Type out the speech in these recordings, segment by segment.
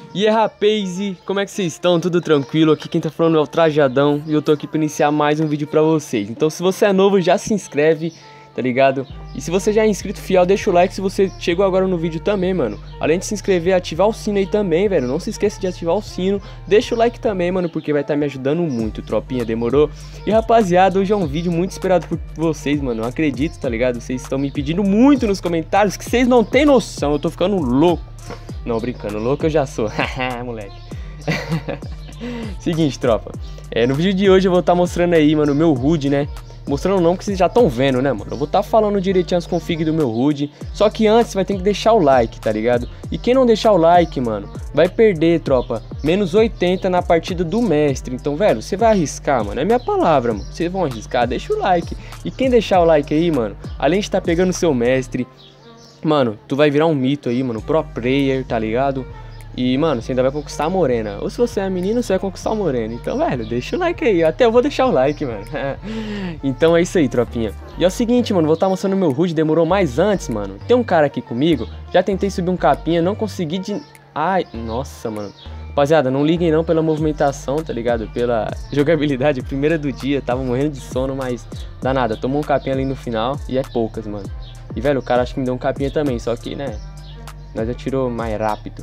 E aí, rapaz, como é que vocês estão? Tudo tranquilo? Aqui quem tá falando é o Trajadão e eu tô aqui pra iniciar mais um vídeo pra vocês. Então se você é novo, já se inscreve, tá ligado? E se você já é inscrito fiel, deixa o like se você chegou agora no vídeo também, mano. Além de se inscrever, ativar o sino aí também, velho. Não se esqueça de ativar o sino. Deixa o like também, mano, porque vai estar me ajudando muito, tropinha, demorou? E rapaziada, hoje é um vídeo muito esperado por vocês, mano. Eu acredito, tá ligado? Vocês estão me pedindo muito nos comentários que vocês não tem noção. Eu tô ficando louco. Não, brincando, louco eu já sou. Haha, moleque. Seguinte, tropa. No vídeo de hoje eu vou estar mostrando aí, mano, o meu HUD, né? Mostrando não, porque vocês já estão vendo, né, mano? Eu vou estar falando direitinho as config do meu HUD. Só que antes vai ter que deixar o like, tá ligado? E quem não deixar o like, mano, vai perder, tropa. Menos 80 na partida do mestre. Então, velho, você vai arriscar, mano. É minha palavra, mano. Vocês vão arriscar, deixa o like. E quem deixar o like aí, mano, além de estar pegando o seu mestre, mano, tu vai virar um mito aí, mano, pro player, tá ligado? E, mano, você ainda vai conquistar a morena. Ou se você é menina, você vai conquistar a morena. Então, velho, deixa o like aí. Até eu vou deixar o like, mano. Então é isso aí, tropinha. E é o seguinte, mano, vou estar mostrando meu HUD. Demorou mais antes, mano. Tem um cara aqui comigo. Já tentei subir um capinha, não consegui de... Ai, nossa, mano. Rapaziada, não liguem não pela movimentação, tá ligado? Pela jogabilidade, primeira do dia. Tava morrendo de sono, mas dá nada. Tomou um capinha ali no final e é poucas, mano. E, velho, o cara acho que me deu um capinha também. Só que, né, nós já tirou mais rápido.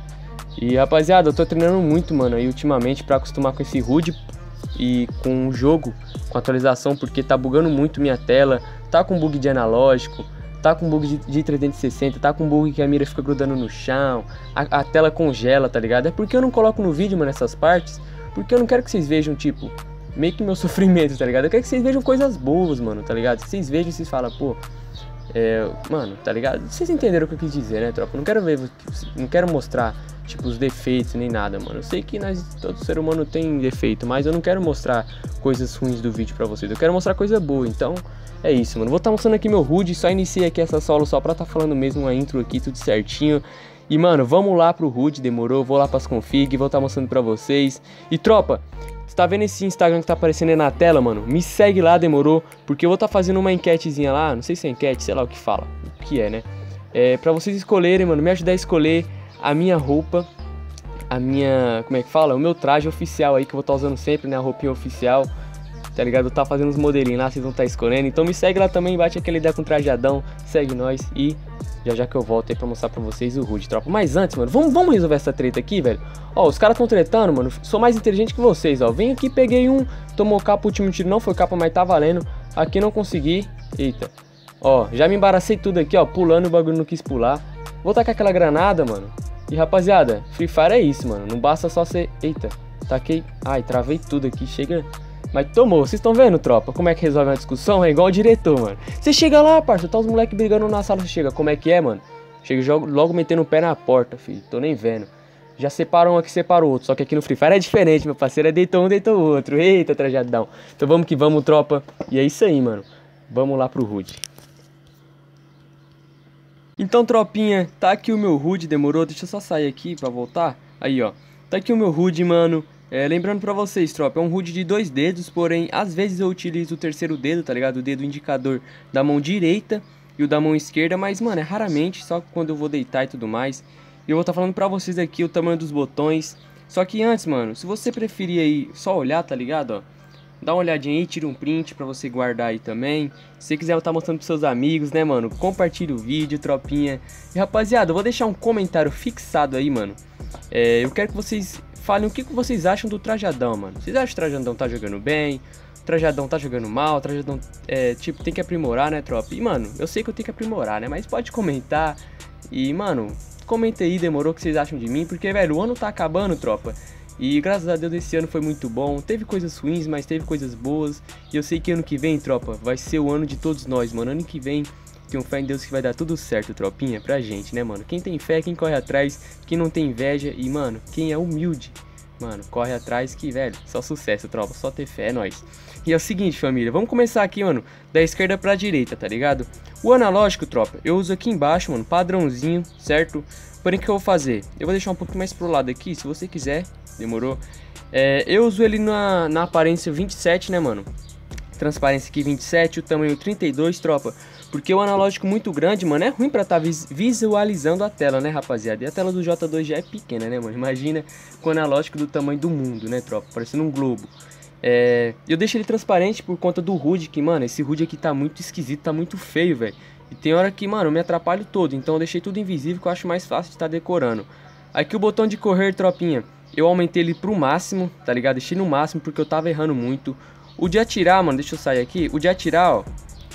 E, rapaziada, eu tô treinando muito, mano, aí ultimamente pra acostumar com esse HUD e com o jogo, com atualização, porque tá bugando muito minha tela, tá com bug de analógico, tá com bug de 360, tá com bug que a mira fica grudando no chão, a tela congela, tá ligado? É porque eu não coloco no vídeo, mano, essas partes, porque eu não quero que vocês vejam, tipo, meio que meu sofrimento, tá ligado? Eu quero que vocês vejam coisas boas, mano, tá ligado? Que vocês vejam e vocês falam, pô... mano, tá ligado? Vocês entenderam o que eu quis dizer, né, tropa? Eu não quero ver, não quero mostrar, tipo, os defeitos nem nada, mano. Eu sei que todo ser humano tem defeito, mas eu não quero mostrar coisas ruins do vídeo pra vocês. Eu quero mostrar coisa boa, então é isso, mano. Vou estar mostrando aqui meu HUD, só iniciei aqui essa solo só pra tá falando mesmo uma intro aqui, tudo certinho. E, mano, vamos lá pro HUD, demorou? Vou lá pras config, vou estar mostrando pra vocês. E, tropa... Tá vendo esse Instagram que tá aparecendo aí na tela, mano? Me segue lá, demorou? Porque eu vou tá fazendo uma enquetezinha lá, não sei se é enquete, sei lá o que fala, o que é, né? Pra vocês escolherem, mano, me ajudar a escolher a minha roupa, a minha, como é que fala? O meu traje oficial aí, que eu vou tá usando sempre, né? A roupinha oficial, tá ligado? Eu tá fazendo uns modelinhos lá, vocês vão tá escolhendo. Então me segue lá também, bate aquela ideia com o Trajadão, segue nós e... Já que eu volto aí pra mostrar pra vocês o HUD, tropa. Mas antes, mano, vamos resolver essa treta aqui, velho. Ó, os caras tão tretando, mano. Sou mais inteligente que vocês, ó. Vem aqui, peguei um. Tomou capa, o último tiro não foi capa, mas tá valendo. Aqui não consegui. Eita. Ó, já me embaracei tudo aqui, ó. Pulando, o bagulho não quis pular. Vou tacar aquela granada, mano. E, rapaziada, Free Fire é isso, mano. Não basta só ser... Eita. Taquei... Ai, travei tudo aqui. Chega... Mas tomou, vocês estão vendo, tropa? Como é que resolve uma discussão? É igual o diretor, mano. Você chega lá, parça, tá os moleques brigando na sala, você chega. Como é que é, mano? Chega logo metendo o pé na porta, filho. Tô nem vendo. Já separam um aqui, separa o outro. Só que aqui no Free Fire é diferente, meu parceiro. É deitou um, deitou o outro. Eita, Trajadão. Então vamos que vamos, tropa. E é isso aí, mano. Vamos lá pro HUD. Então, tropinha, tá aqui o meu HUD, demorou? Deixa eu só sair aqui pra voltar. Aí, ó. Tá aqui o meu HUD, mano. Lembrando pra vocês, tropa, é um HUD de 2 dedos, porém, às vezes eu utilizo o terceiro dedo, tá ligado? O dedo indicador da mão direita e o da mão esquerda, mas, mano, é raramente, só quando eu vou deitar e tudo mais. E eu vou estar falando pra vocês aqui o tamanho dos botões. Só que antes, mano, se você preferir aí só olhar, tá ligado, ó? Dá uma olhadinha aí, tira um print pra você guardar aí também. Se você quiser eu tá mostrando pros seus amigos, né, mano? Compartilha o vídeo, tropinha. E, rapaziada, eu vou deixar um comentário fixado aí, mano. Eu quero que vocês... falem o que vocês acham do Trajadão, mano. Vocês acham que o Trajadão tá jogando bem? O Trajadão tá jogando mal? O Trajadão, tipo, tem que aprimorar, né, tropa? E, mano, eu sei que eu tenho que aprimorar, né? Mas pode comentar. E, mano, comenta aí, demorou, o que vocês acham de mim. Porque, velho, o ano tá acabando, tropa. E, graças a Deus, esse ano foi muito bom. Teve coisas ruins, mas teve coisas boas. E eu sei que ano que vem, tropa, vai ser o ano de todos nós, mano. Ano que vem... Tenho fé em Deus que vai dar tudo certo, tropinha, pra gente, né, mano? Quem tem fé, quem corre atrás, quem não tem inveja e, mano, quem é humilde, mano, corre atrás que, velho, só sucesso, tropa, só ter fé, é nóis. E é o seguinte, família, vamos começar aqui, mano, da esquerda pra direita, tá ligado? O analógico, tropa, eu uso aqui embaixo, mano, padrãozinho, certo? Porém, o que eu vou fazer? Eu vou deixar um pouquinho mais pro lado aqui, se você quiser, demorou? Eu uso ele na aparência 27, né, mano? transparência aqui 27, o tamanho 32, tropa. Porque o analógico muito grande, mano, é ruim pra tá visualizando a tela, né, rapaziada? E a tela do J2 já é pequena, né, mano? Imagina com o analógico do tamanho do mundo, né, tropa? Parecendo um globo. Eu deixo ele transparente por conta do HUD, que, mano, esse HUD aqui tá muito esquisito, tá muito feio, velho. E tem hora que, mano, eu me atrapalho todo, então eu deixei tudo invisível, que eu acho mais fácil de estar decorando. Aqui o botão de correr, tropinha, eu aumentei ele pro máximo, tá ligado? Deixei no máximo porque eu tava errando muito. O de atirar, mano, deixa eu sair aqui. O de atirar, ó.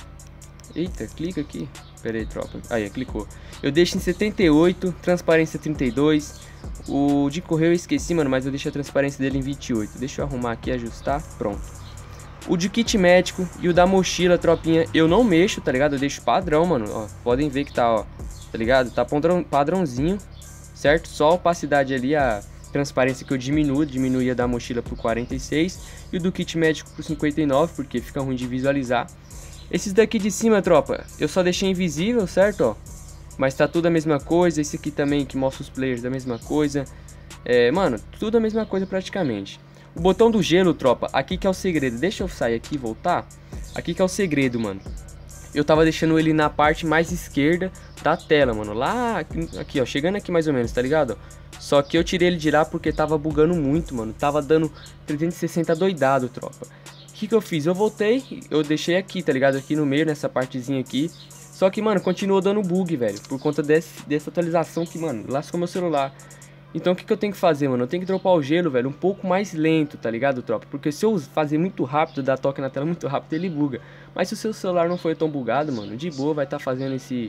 Eita, clica aqui. Pera aí, tropa. Aí, clicou. Eu deixo em 78, transparência 32. O de correr eu esqueci, mano, mas eu deixo a transparência dele em 28. Deixa eu arrumar aqui e ajustar. Pronto. O de kit médico e o da mochila, tropinha, eu não mexo, tá ligado? Eu deixo padrão, mano. Ó, podem ver que tá, ó. Tá ligado? Tá padrãozinho, certo? Só a opacidade ali, a transparência que eu diminui a da mochila pro 46 e o do kit médico pro 59, porque fica ruim de visualizar. Esses daqui de cima, tropa, eu só deixei invisível, certo, ó? Mas tá tudo a mesma coisa. Esse aqui também que mostra os players, a mesma coisa. Mano, tudo a mesma coisa praticamente. O botão do gelo, tropa, aqui que é o segredo. Deixa eu sair aqui e voltar. Aqui que é o segredo, mano. Eu tava deixando ele na parte mais esquerda da tela, mano. Lá, aqui, ó, chegando aqui mais ou menos, tá ligado? Só que eu tirei ele de lá porque tava bugando muito, mano. Tava dando 360 doidado, tropa. O que eu fiz? Eu voltei, eu deixei aqui, tá ligado? Aqui no meio, nessa partezinha aqui. Só que, mano, continuou dando bug, velho. Por conta dessa atualização que, mano, lascou meu celular. Então o que eu tenho que fazer, mano? Eu tenho que dropar o gelo, velho, um pouco mais lento, tá ligado, tropa? Porque se eu fazer muito rápido, dar toque na tela muito rápido, ele buga. Mas se o seu celular não for tão bugado, mano, de boa vai estar fazendo esse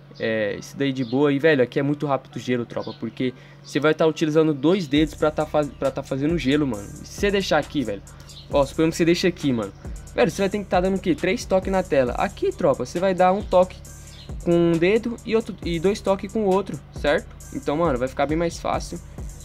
daí de boa. E, velho, aqui é muito rápido o gelo, tropa, porque você vai estar utilizando 2 dedos pra tá fazendo gelo, mano. E se você deixar aqui, velho, ó, suponhamos que você deixa aqui, mano, velho, você vai ter que estar dando o quê? 3 toques na tela. Aqui, tropa, você vai dar um toque com um dedo e 2 toques com o outro, certo? Então, mano, vai ficar bem mais fácil.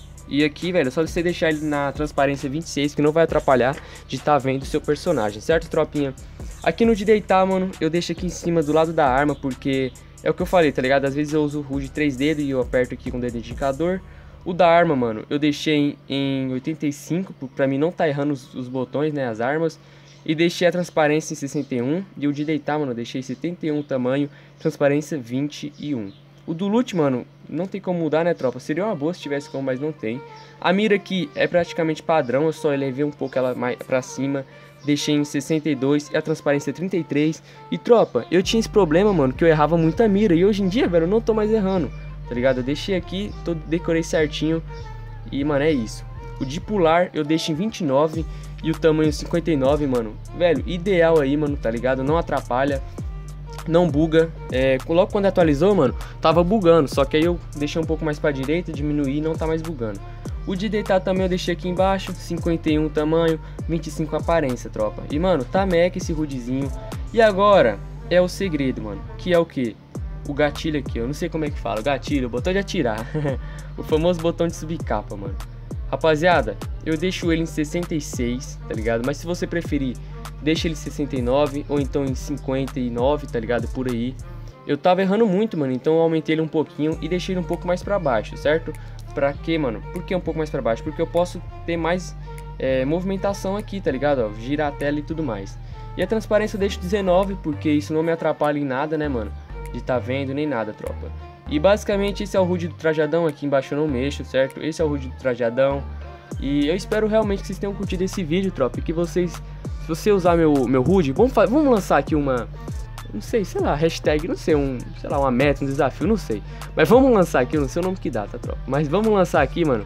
E aqui, velho, é só você deixar ele na transparência 26, que não vai atrapalhar de estar vendo o seu personagem, certo, tropinha? Aqui no de deitar, mano, eu deixo aqui em cima do lado da arma, porque é o que eu falei, tá ligado? Às vezes eu uso o HUD 3 dedos e eu aperto aqui com o dedo indicador. O da arma, mano, eu deixei em 85, pra mim não tá errando os botões, né, as armas. E deixei a transparência em 61. E o de deitar, mano, eu deixei 71 tamanho, transparência 21. O do loot, mano, não tem como mudar, né, tropa? Seria uma boa se tivesse como, mas não tem. A mira aqui é praticamente padrão, eu só elevei um pouco ela mais pra cima. Deixei em 62 e a transparência 33. E, tropa, eu tinha esse problema, mano, que eu errava muito a mira. E hoje em dia, velho, eu não tô mais errando, tá ligado? Eu deixei aqui, decorei certinho. E, mano, é isso. O de pular eu deixo em 29 e o tamanho 59, mano. Velho, ideal aí, mano, tá ligado? Não atrapalha, não buga. Logo quando atualizou, mano, tava bugando. Só que aí eu deixei um pouco mais pra direita, diminuí e não tá mais bugando. O de deitar também eu deixei aqui embaixo, 51 tamanho, 25 aparência, tropa. E, mano, tá meca esse HUDzinho. E agora é o segredo, mano, que é o que? O gatilho aqui, eu não sei como é que fala. O gatilho, o botão de atirar. O famoso botão de subir capa, mano. Rapaziada, eu deixo ele em 66, tá ligado? Mas se você preferir, deixa ele em 69 ou então em 59, tá ligado? Por aí. Eu tava errando muito, mano, então eu aumentei ele um pouquinho e deixei ele um pouco mais pra baixo, certo? Pra quê, mano? Por que um pouco mais pra baixo? Porque eu posso ter mais movimentação aqui, tá ligado? Ó, girar a tela e tudo mais. E a transparência eu deixo 19, porque isso não me atrapalha em nada, né, mano? De tá vendo nem nada, tropa. E basicamente esse é o HUD do Trajadão, aqui embaixo eu não mexo, certo? Esse é o HUD do Trajadão. E eu espero realmente que vocês tenham curtido esse vídeo, tropa. E que vocês, se você usar meu HUD, vamos lançar aqui uma, não sei, sei lá, hashtag, não sei, sei lá, uma meta, um desafio, não sei. Mas vamos lançar aqui, eu não sei o nome que dá, tá, tropa? Mas vamos lançar aqui, mano,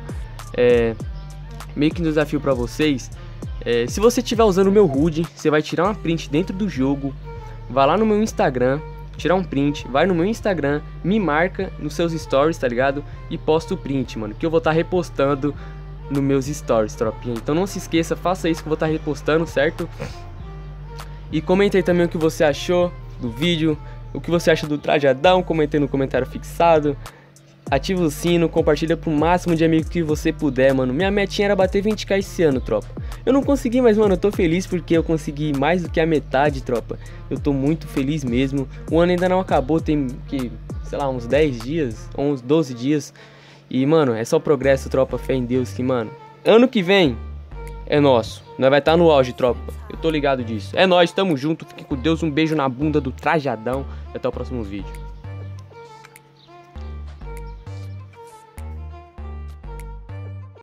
meio que um desafio pra vocês. Se você estiver usando o meu HUD, você vai tirar uma print dentro do jogo, vai lá no meu Instagram, tirar um print, vai no meu Instagram, me marca nos seus stories, tá ligado? E posta o print, mano, que eu vou estar repostando nos meus stories, tropinha. Então não se esqueça, faça isso que eu vou estar repostando, certo? E comenta aí também o que você achou do vídeo, o que você acha do Trajadão, comenta aí no comentário fixado. Ativa o sino, compartilha pro máximo de amigos que você puder, mano. Minha metinha era bater 20k esse ano, tropa. Eu não consegui, mas, mano, eu tô feliz porque eu consegui mais do que a metade, tropa. Eu tô muito feliz mesmo. O ano ainda não acabou, tem que, sei lá, uns 10 dias, ou uns 12 dias. E, mano, é só progresso, tropa, fé em Deus que, mano, ano que vem é nosso. Nós vai estar no auge, tropa. Eu tô ligado disso. É nóis, tamo junto. Fique com Deus. Um beijo na bunda do Trajadão. E até o próximo vídeo.